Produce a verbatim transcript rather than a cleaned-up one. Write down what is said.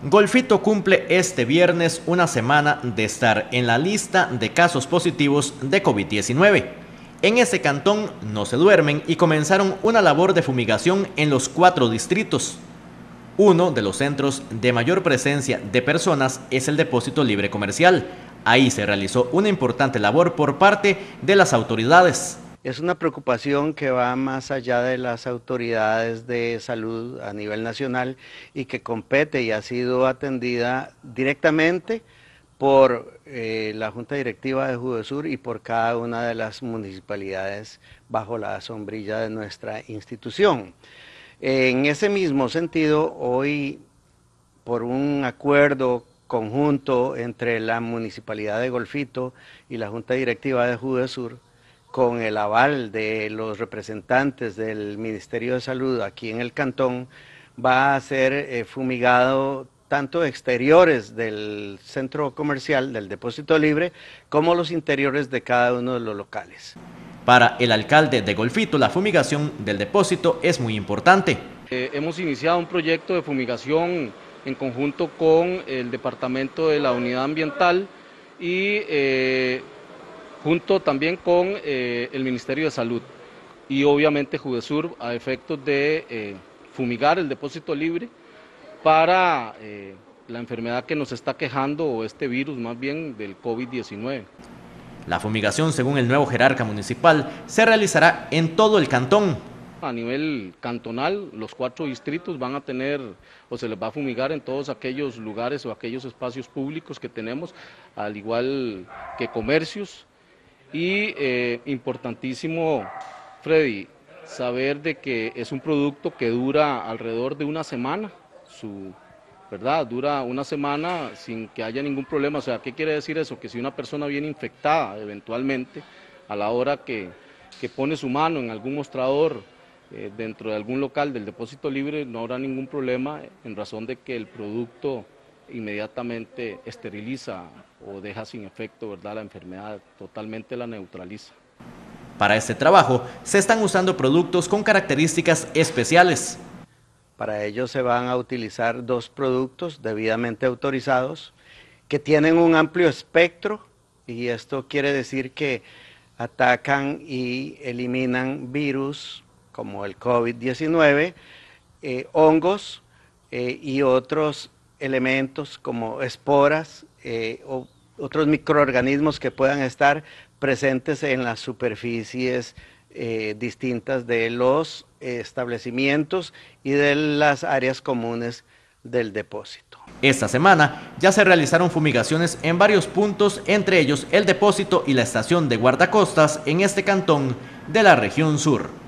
Golfito cumple este viernes una semana de estar en la lista de casos positivos de COVID diecinueve. En ese cantón no se duermen y comenzaron una labor de fumigación en los cuatro distritos. Uno de los centros de mayor presencia de personas es el Depósito Libre Comercial. Ahí se realizó una importante labor por parte de las autoridades. Es una preocupación que va más allá de las autoridades de salud a nivel nacional y que compete y ha sido atendida directamente por eh, la Junta Directiva de Judesur y por cada una de las municipalidades bajo la sombrilla de nuestra institución. En ese mismo sentido, hoy, por un acuerdo conjunto entre la Municipalidad de Golfito y la Junta Directiva de Judesur, con el aval de los representantes del Ministerio de Salud aquí en el cantón, va a ser eh, fumigado tanto exteriores del centro comercial, del Depósito Libre, como los interiores de cada uno de los locales. Para el alcalde de Golfito, la fumigación del depósito es muy importante. Eh, hemos iniciado un proyecto de fumigación en conjunto con el Departamento de la Unidad Ambiental y eh, junto también con eh, el Ministerio de Salud y obviamente Judesur a efectos de eh, fumigar el Depósito Libre para eh, la enfermedad que nos está quejando, o este virus más bien del COVID diecinueve. La fumigación, según el nuevo jerarca municipal, se realizará en todo el cantón. A nivel cantonal, los cuatro distritos van a tener, o se les va a fumigar en todos aquellos lugares o aquellos espacios públicos que tenemos, al igual que comercios. Y eh, importantísimo, Freddy, saber de que es un producto que dura alrededor de una semana, su, ¿verdad? Dura una semana sin que haya ningún problema. O sea, ¿qué quiere decir eso? Que si una persona viene infectada eventualmente, a la hora que, que pone su mano en algún mostrador eh, dentro de algún local del Depósito Libre, no habrá ningún problema en razón de que el producto inmediatamente esteriliza o deja sin efecto, ¿verdad?, la enfermedad, totalmente la neutraliza. Para este trabajo se están usando productos con características especiales. Para ello se van a utilizar dos productos debidamente autorizados que tienen un amplio espectro, y esto quiere decir que atacan y eliminan virus como el COVID diecinueve, eh, hongos eh, y otros elementos como esporas eh, o otros microorganismos que puedan estar presentes en las superficies eh, distintas de los eh, establecimientos y de las áreas comunes del depósito. Esta semana ya se realizaron fumigaciones en varios puntos, entre ellos el depósito y la estación de guardacostas en este cantón de la región sur.